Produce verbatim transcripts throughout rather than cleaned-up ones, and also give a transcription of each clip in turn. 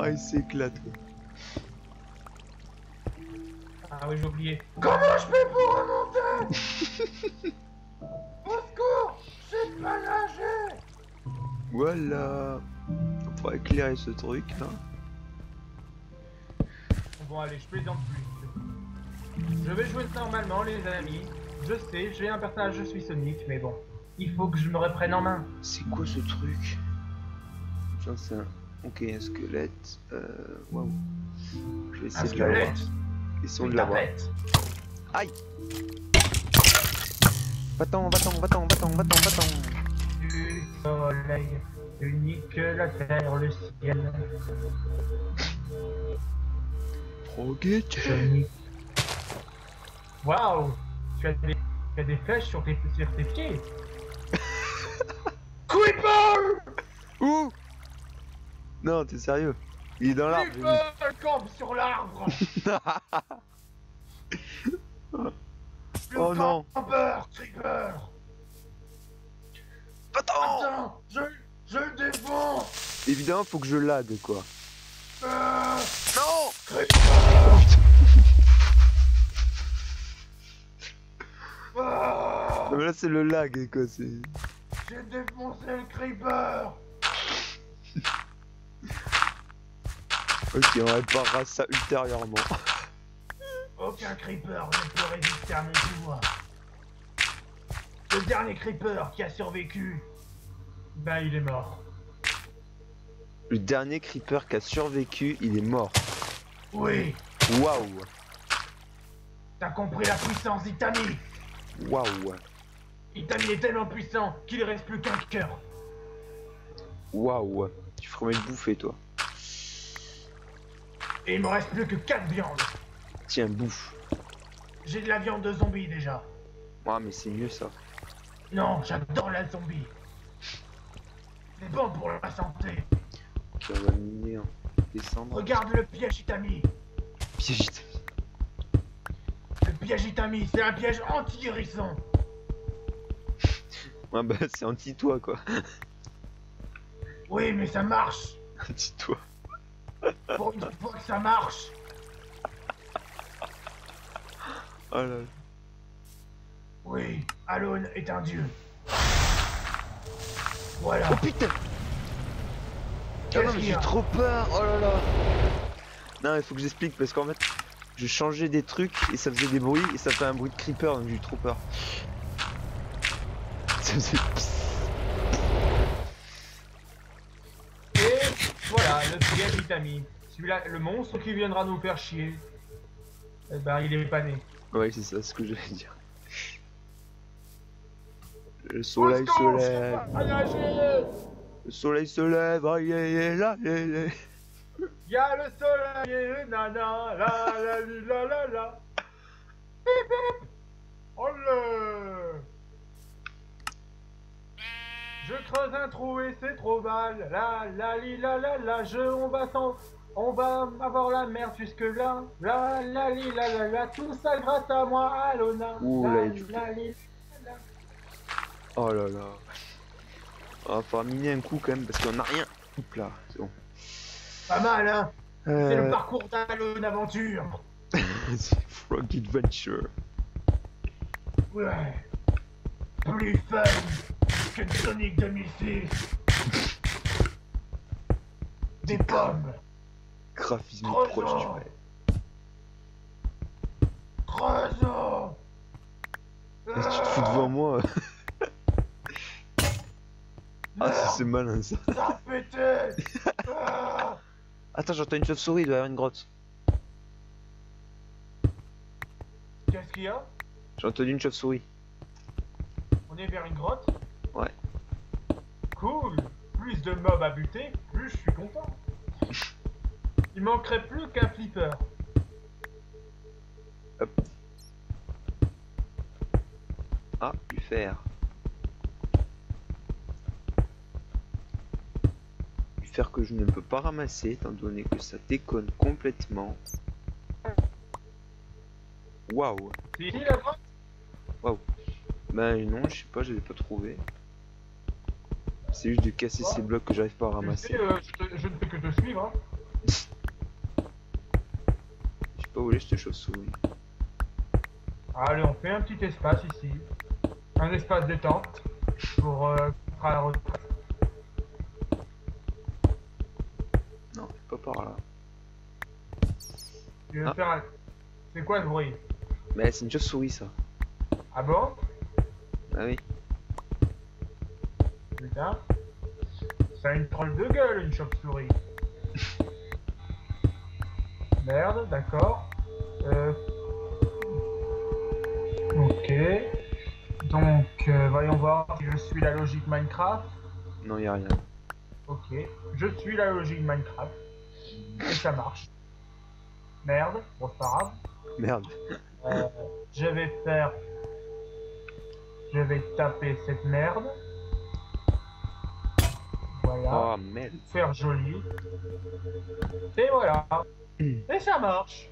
Ah, il s'éclate. Ah oui, j'ai oublié. Comment je fais pour remonter? Au secours, je sais pas nager. Voilà. On pourra éclairer ce truc là. Bon allez, je plaisante plus. Je vais jouer normalement les amis. Je sais, j'ai un personnage, je suis Sonic, mais bon. Il faut que je me reprenne en main. C'est quoi ce truc? Tiens, c'est un... Ok, un squelette. Euh... Waouh. Je vais essayer Un de l'avoir. squelette. Essayons de Une l'avoir. tapette. Aïe! Va-t'en, va-t'en, va-t'en, va-t'en, va-t'en, va-t'en! Du soleil, unique la terre, le ciel. Roguette! Sonic. Waouh! Tu as des, tu as des flèches sur tes, sur tes pieds. Creeper! Où? Non, t'es sérieux? Il est dans l'arbre. Creeper campe sur l'arbre. Le Oh non! campeur, Creeper! Va-t'en! Attends, je, je le défonce! Évidemment, faut que je lag quoi. Euh, Non! Creeper! Ah, Non mais là c'est le lag quoi, c'est... j'ai défoncé le Creeper! Ok, on réparera ça ultérieurement. Aucun Creeper ne peut résister à mon pouvoir. Le dernier Creeper qui a survécu. Bah il est mort. Le dernier creeper qui a survécu, il est mort. Oui, Waouh! t'as compris la puissance d'Itami. Waouh! Itami est tellement puissant qu'il ne reste plus qu'un cœur. Waouh! Tu ferais me bouffer toi. Et il me reste plus que quatre viandes. Tiens, bouffe. J'ai de la viande de zombie déjà. Ah mais c'est mieux ça. Non, j'adore la zombie. C'est bon pour la santé. Ok, on va miner, hein. Descendre. Regarde le piège Itami. Piège. Le piège Itami, c'est un piège anti-hérisson. Ouais bah c'est anti-toi quoi. Oui, mais ça marche. Anti-toi. Pour une fois que ça marche. Oh là là. Oui, Alone est un dieu. Voilà. Oh putain! Ah Qu'est-ce non mais qu'il y j'ai a? trop peur! Oh là là! Non il faut que j'explique parce qu'en fait je changeais des trucs et ça faisait des bruits et ça fait un bruit de creeper donc j'ai eu trop peur. Ça faisait psst. Et voilà, le piège Itami. Celui-là, le monstre qui viendra nous faire chier. Eh ben il est pas né. Ouais c'est ça ce que j'allais dire. Le soleil Au secours, se je sais lève, pas nager. le soleil se lève, aïe aïe aïe là, aïe, aïe. Y'a le soleil, nana, la la li, la la la. Bip, bip. Oh le. Je creuse un trou et c'est trop mal. La la li, la la la. Je, on va s'en, on va avoir la merde jusque là. La la li, la la la. Tout ça grâce à moi, Alona. Ouh, la là, il la li. Oh là là. On va falloir miner un coup quand même parce qu'on a rien. Oups là, c'est bon. Pas mal, hein. C'est le Euh... parcours d'Alone Aventure. c'est Frog Adventure. Ouais. Plus fun que Sonic deux mille six. Des pommes. Graphisme Creusons. proche du rêve. Creusons. Est-ce que tu te fous devant moi? Ah Merde, c'est malin ça. ça a pété. Ah. Attends j'entends une chauve-souris, il doit y avoir une grotte. Qu'est-ce qu'il y a? J'ai entendu une chauve-souris. On est vers une grotte? Ouais. Cool. Plus de mobs à buter, plus je suis content. Il manquerait plus qu'un flipper. Hop. Ah, du fer. Du fer que je ne peux pas ramasser étant donné que ça déconne complètement. Waouh. C'est ici la grotte? Waouh. Ben non, je sais pas, je l'ai pas trouvé. C'est juste de casser Ouais. ces blocs que j'arrive pas à Tu ramasser. sais, euh, je, te- je ne fais que te suivre. Hein. pas où est cette chauve-souris. Allez, on fait un petit espace ici. Un espace détente pour euh, faire la retraite. Non, pas par là. Je vais Ah. faire un... C'est quoi ce bruit? Mais c'est une chauve-souris ça. Ah bon? Ah oui. Putain. Ça a une troll de gueule, une chauve-souris. Merde, d'accord. Euh... Ok. Donc, euh, voyons voir si je suis la logique Minecraft. Non, y a rien. Ok. Je suis la logique Minecraft. Et ça marche. Merde. Bon, c'est pas grave. Merde. Euh, je vais faire... Je vais taper cette merde. Voilà. Oh merde. Faire joli. Et voilà. Et ça marche.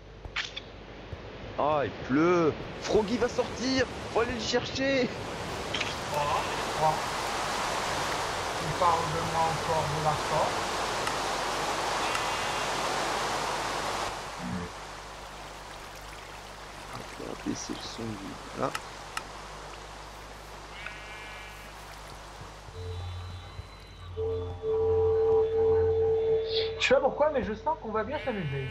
Oh, il pleut. Froggy va sortir. Faut aller le chercher. Oh. Il parle de moi encore de la sorte. On va baisser le son du... Là. Je sais pas pourquoi, mais je sens qu'on va bien s'amuser.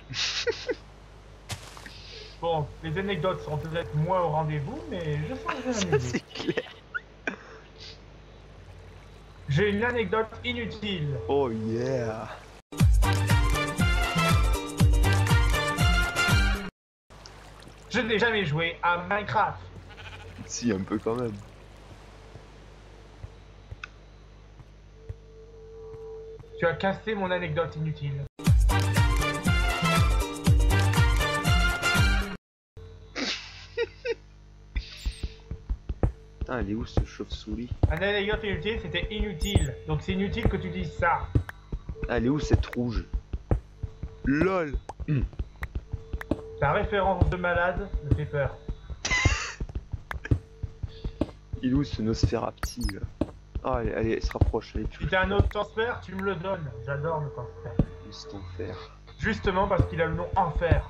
Bon, les anecdotes seront peut-être moins au rendez-vous, mais je sens que je vais Ça m'amuser. c'est clair. J'ai une anecdote inutile. Oh yeah. Je n'ai jamais joué à Minecraft. Si, un peu quand même. Tu as cassé mon anecdote inutile. Putain, elle est où ce chauve-souris? Un anecdote inutile, c'était inutile. Donc c'est inutile que tu dises ça. Ah, elle est où cette rouge? LOL. Ta référence de malade me fait peur. Il est où ce Nosferapti là? Ah, elle, elle, elle se rapproche, elle est Si plus. t'as un autre transfert, tu me le donnes. J'adore le transfert. Juste enfer. Justement parce qu'il a le nom Enfer.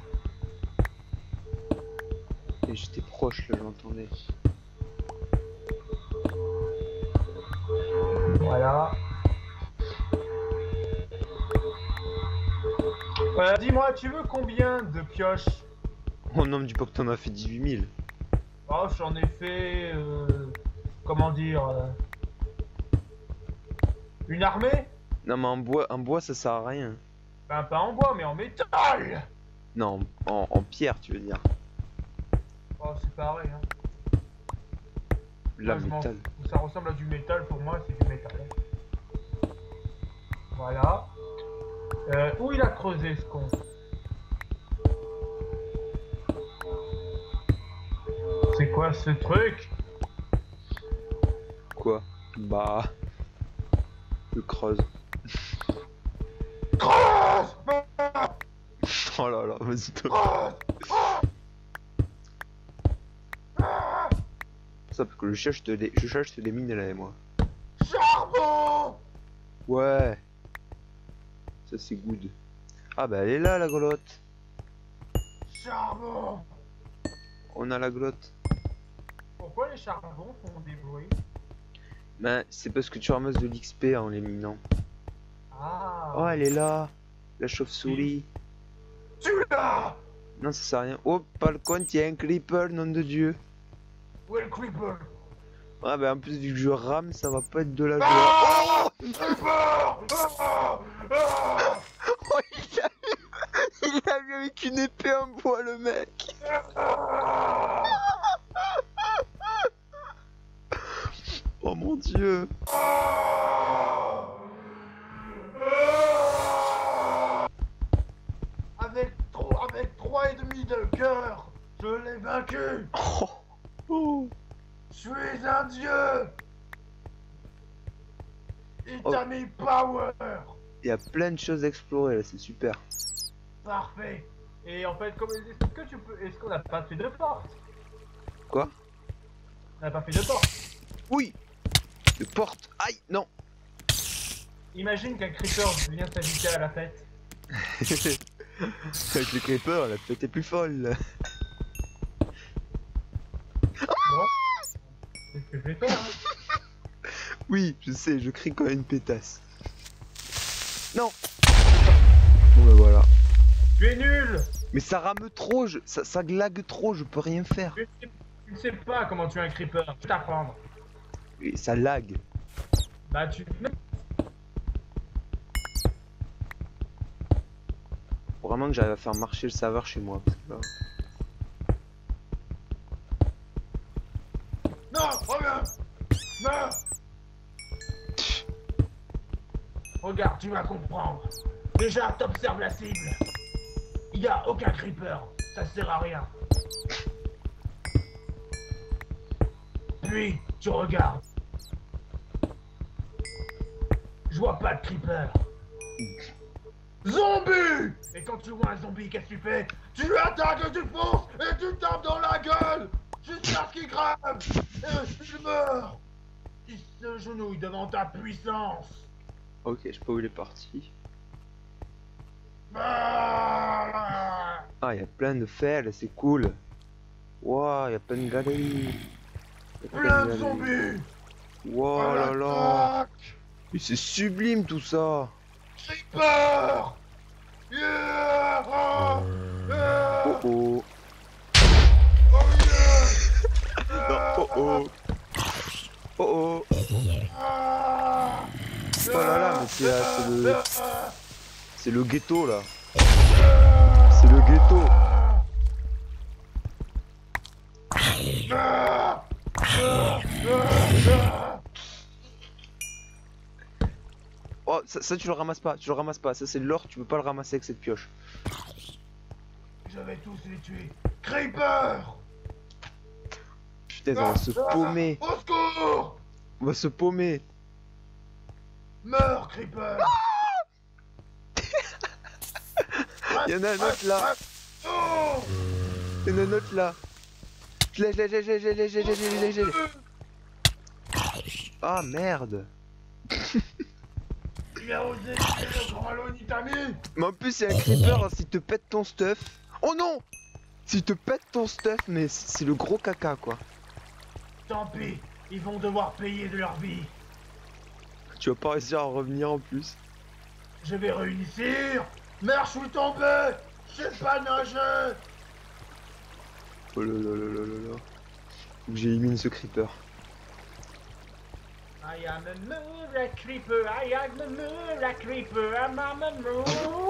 Et j'étais proche là, j'entendais. Voilà. Voilà, dis-moi, tu veux combien de pioches? Oh non, me dis pas que t'en as fait dix-huit mille. Oh, j'en ai fait... Euh, comment dire... Euh, une armée? Non, mais en bois, en bois ça sert à rien. Ben, pas en bois, mais en métal. Non, en, en pierre, tu veux dire. Oh, c'est pareil, hein. La Moi, je m'en métal. fous. Ça ressemble à du métal, pour moi, c'est du métal. Voilà. Euh, où il a creusé, ce con? C'est quoi ce truc? Quoi? Bah. Je creuse. Creuse! Oh là là, vas-y toi. Ça parce que je cherche des, je cherche des mines là et moi. Charbon! Ouais. Ça c'est good. Ah bah elle est là la golotte. Charbon! On a la glotte. Pourquoi les charbons font des bruits? Ben c'est parce que tu ramasses de l'X P en les minant. Ah! Oh elle est là. La chauve-souris. Tu l'as! Non ça sert à rien. Oh pas le compte, il y a un creeper, nom de Dieu. Où est le creeper? Ah bah en plus vu que je rame ça va pas être de la joie. Ah! Creeper! Ah! Ah! Oh il a eu, il a eu avec une épée en bois le mec. Ah! Oh mon Dieu. Avec trop, avec trois et demi de cœur, je l'ai vaincu. Oh. Oh. Je suis un dieu. Il Oh. t'a mis power. Il y a plein de choses à explorer là, c'est super. Parfait. Et en fait, comme est-ce que tu peux, est-ce qu'on n'a pas fait de porte? Quoi? On n'a pas fait de porte. Oui. De porte. Aïe, non. Imagine qu'un creeper vient s'habiter à la fête. Avec le creeper, la fête est plus folle. Bon. C'est ce que je vais faire. Hein. Oui, je sais, je crie comme une pétasse. Non. Bon bah voilà. Tu es nul. Mais ça rame trop, je... ça, ça glague trop, je peux rien faire. Tu tu ne sais pas comment tuer un creeper. Je vais t'apprendre. Et ça lag. Bah tu... Faut vraiment que j'arrive à faire marcher le serveur chez moi. Parce que là... Non, reviens. Non. Regarde, tu vas comprendre. Déjà, t'observes la cible. Il y a aucun creeper. Ça sert à rien. Puis, tu regardes. Je vois pas de creeper. Zombie! Et quand tu vois un zombie, qu'est-ce que tu fais? Tu lui attaques, tu fonces et tu tapes dans la gueule jusqu'à ce qu'il crève et il meurt. Il se genouille devant ta puissance. Ok, je sais pas où il est parti. Ah, Ah, il y a plein de fers, c'est cool. Waouh, il y a plein de galeries. Y a plein de galeries. zombies. Waouh là là. Mais c'est sublime tout ça. Creeper. Yeah. Ah, yeah. Oh oh. Oh yeah. Non, oh oh. Oh oh. Ah, Oh là là, mais c'est euh, c'est le... C'est le ghetto là. C'est le ghetto. ah, ah, ah. Oh, ça, ça tu le ramasses pas, tu le ramasses pas. Ça c'est de l'or, tu peux pas le ramasser avec cette pioche. Je vais tous les tuer. Creeper. Putain, on va se paumer. Au secours. On va se paumer. Meurs, Creeper. Il y en a un autre là. Oh. Il y en a un autre là. Je l'ai, je l'ai, je l'ai, je l'ai, je l'ai, je l'ai, je l'ai, je l'ai, je l'ai. Ah merde. Il a osé tuer le grand Lonitami. Mais en plus c'est un creeper, hein, s'il te pète ton stuff. Oh non. S'il te pète ton stuff, mais c'est le gros caca quoi. Tant pis, ils vont devoir payer de leur vie. Tu vas pas réussir à revenir en plus. Je vais réussir. Merde, je suis tombé. Je sais pas nager. Oh là là là là là là. Faut que j'élimine ce creeper. I am a move la creeper, I am a move la creeper, I'm a move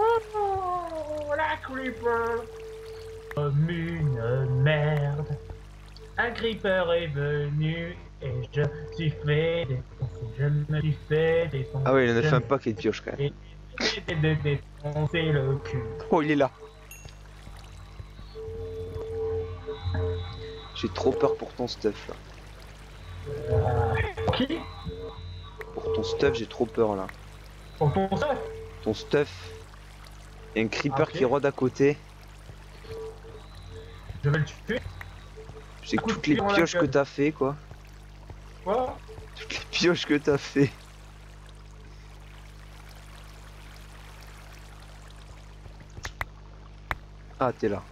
la creeper. Comme une merde, un creeper est venu et je me suis fait défoncer, je me suis fait défoncer. Ah ouais, il en a je fait un me paquet de pioches quand même. suis fait défoncer le cul. Oh, il est là. J'ai trop peur pour ton stuff là. Euh, qui? Pour ton stuff, j'ai trop peur là. Pour ton stuff? Ton stuff. Il y a un creeper Ah, ok. qui rôde à côté. Je vais le tuer. C'est Coup de toutes les pied dans la pioches que gueule. t'as fait quoi. Quoi? Toutes les pioches que t'as fait. Ah, t'es là.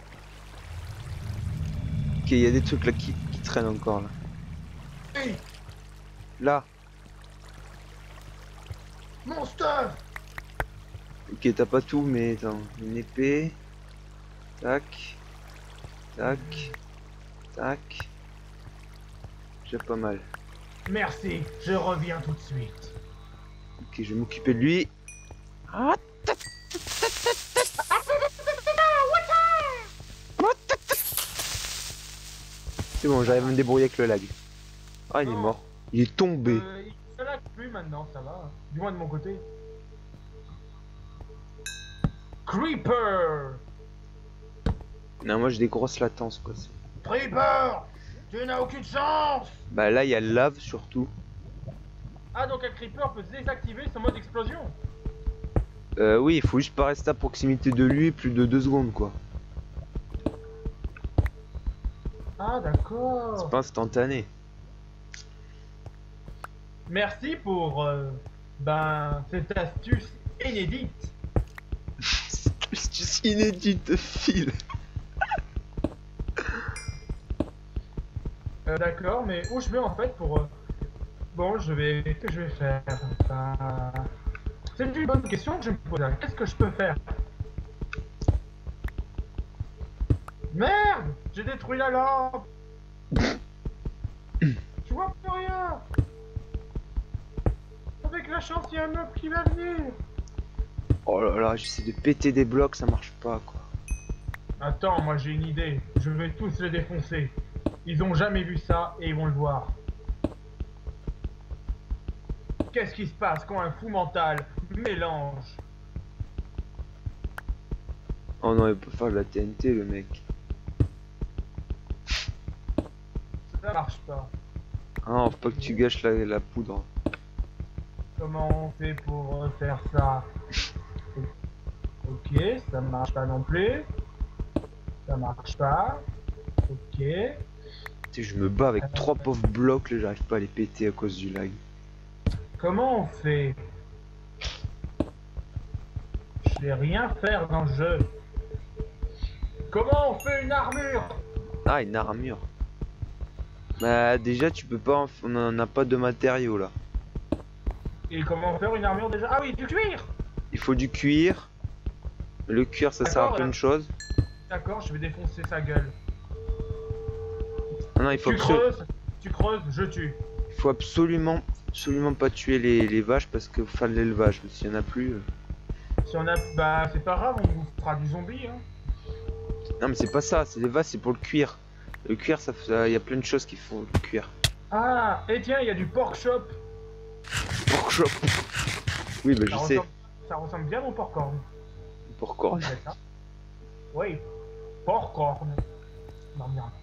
Ok, il y a des trucs là qui, qui traînent encore là. Hey, Là. mon stuff. Ok, t'as pas tout, mais attends. Une épée. Tac. Tac. Tac. J'ai pas mal. Merci, je reviens tout de suite. Ok, je vais m'occuper de lui. C'est bon, j'arrive à me débrouiller avec le lag. Ah, il est Non. mort. Il est tombé. Euh, ça lag plus maintenant, ça va. Du moins de mon côté. Creeper! Non, moi j'ai des grosses latences quoi. Creeper, tu n'as aucune chance. Bah là, il y a le lave surtout. Ah, donc un creeper peut désactiver son mode explosion. Euh, oui, il faut juste pas rester à proximité de lui plus de deux secondes quoi. Ah, C'est d'accord. pas instantané. Merci pour euh, ben cette astuce inédite. C'est plus Juste inédit de fil. Euh, D'accord, mais où je vais en fait pour... euh, Bon, je vais... Qu'est-ce que je vais faire? Enfin, c'est une bonne question que je me pose là. Qu'est-ce que je peux faire? Merde! J'ai détruit la lampe! Je vois plus rien! Avec la chance, il y a un meuble qui va venir! Oh là là, j'essaie de péter des blocs, ça marche pas quoi. Attends, moi j'ai une idée. Je vais tous les défoncer. Ils ont jamais vu ça et ils vont le voir. Qu'est-ce qui se passe quand un fou mental mélange? Oh non, il peut faire de la T N T le mec. Ça marche pas. Ah non, faut pas que tu gâches la, la poudre. Comment on fait pour euh, faire ça? Ok, ça marche pas non plus. Ça marche pas. Ok. Tu sais, je me bats avec trois pauvres blocs, là j'arrive pas à les péter à cause du lag. Comment on fait? Je vais rien faire dans le jeu. Comment on fait une armure? Ah, une armure. Bah déjà tu peux pas, en... on en a pas de matériaux là. Et comment faire une armure déjà? Ah oui, du cuir! Il faut du cuir. Le cuir ça sert à D'accord, plein là. de choses. D'accord, je vais défoncer sa gueule. Ah non, il faut, Tu absolu- creuses, tu creuses, je tue. il faut absolument, absolument pas tuer les, les vaches parce que faut faire de l'élevage. S'il y en a plus. euh. Si on a... Bah c'est pas grave, on vous fera du zombie hein. Non mais c'est pas ça, c'est les vaches, c'est pour le cuir. Le cuir, ça, ça, y a plein de choses qu'il faut le cuir. Ah, et tiens, il y a du pork chop. Pork chop. Oui, bah je Ça sais. ressemble, ça ressemble bien au porcorn. Porc corn. C'est ça. Oui, porcorn. Non, merde.